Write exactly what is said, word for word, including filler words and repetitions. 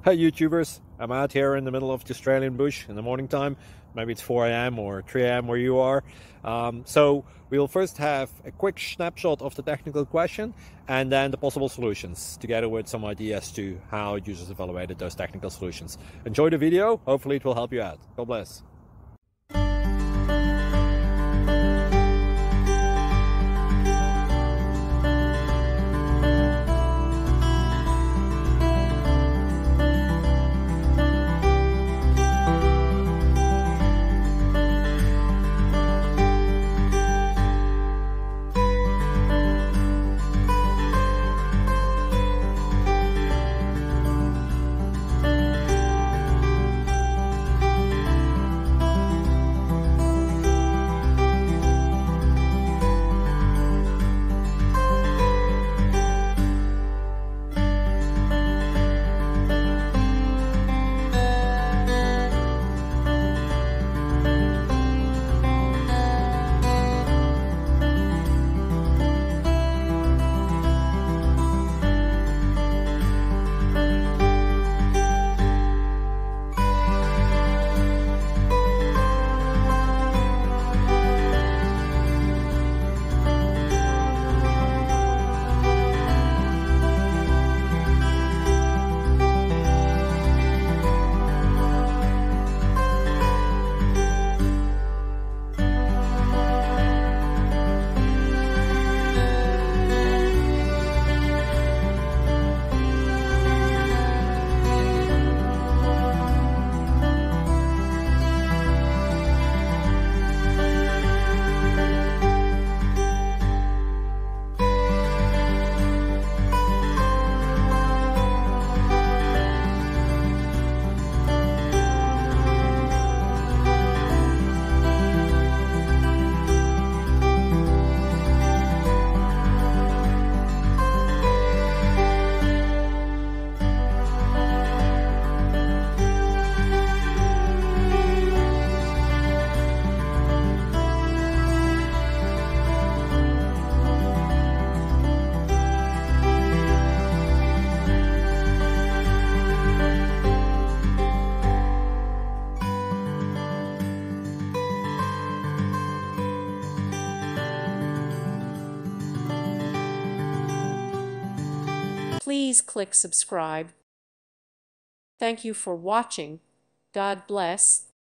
Hey YouTubers, I'm out here in the middle of the Australian bush in the morning time. Maybe it's four A M or three A M where you are. Um, so we'll first have a quick snapshot of the technical question and then the possible solutions, together with some ideas to how users evaluated those technical solutions. Enjoy the video, hopefully it will help you out. God bless. Please click subscribe. Thank you for watching. God bless.